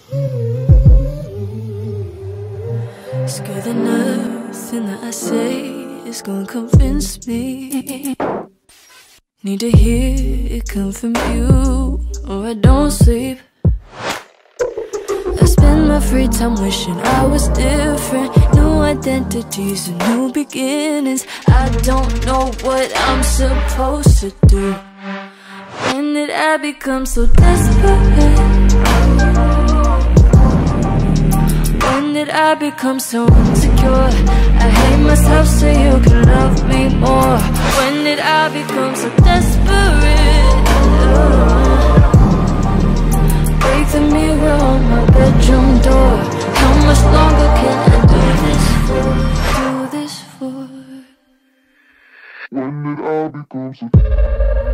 Scared that nothing that I say is gonna convince me. Need to hear it come from you, or I don't sleep. I spend my free time wishing I was different. New identities and new beginnings. I don't know what I'm supposed to do. When did I become so desperate? When did I become so insecure? I hate myself so you can love me more. When did I become so desperate? Break the mirror on my bedroom door. How much longer can I do this for? Do this for? When did I become so